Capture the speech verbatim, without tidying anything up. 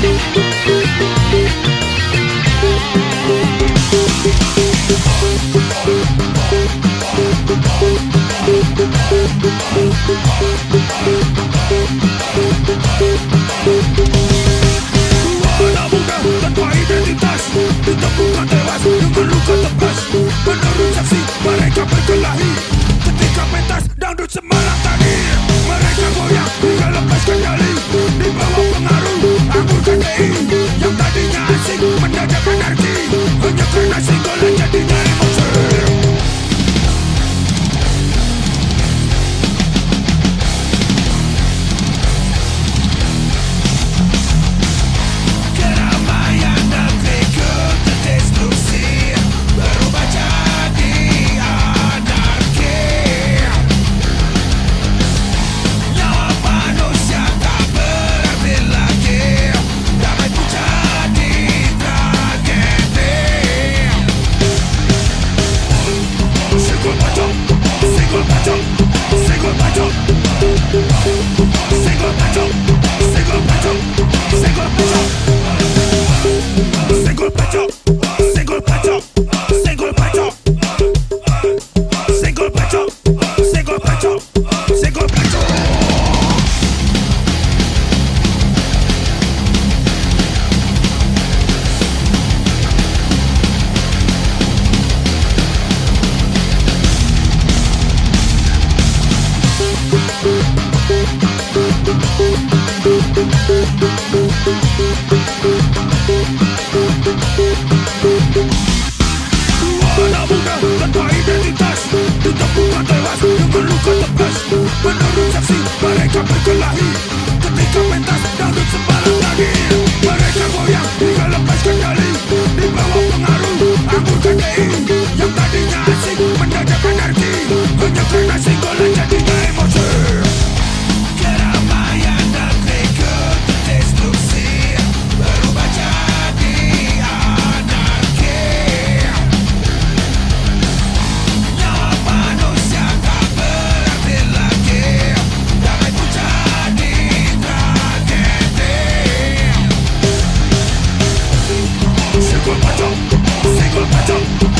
Anak muda tanpa identitas ditemukan tewas dengan luka tebas. Menurut saksi mereka berkelahi ketika pentas dangdut Semarang tadi. Mereka goyang hingga lepas kendali di bawah pengaruh anggur K D I. Yang tadinya asing mendadak anarki hanya karena singgolan jadinya emosi. Anak muda tanpa identitas ditemukan tewas dengan luka tebas. Menurut saksi mereka berkelahi ketika pentas dangdut Semarang tadi. Mereka goyang hingga lepas kendali di bawah pengaruh anggur K D I. Yang tadinya asing mendadak anarki hanya karena singgolan jadinya emosi. Keramaian dan ikut destruksi berubah jadi anarki. Nyawa manusia tak berarti lagi, damai pun jadi tragedi. Singgul pacok, singgul pacok.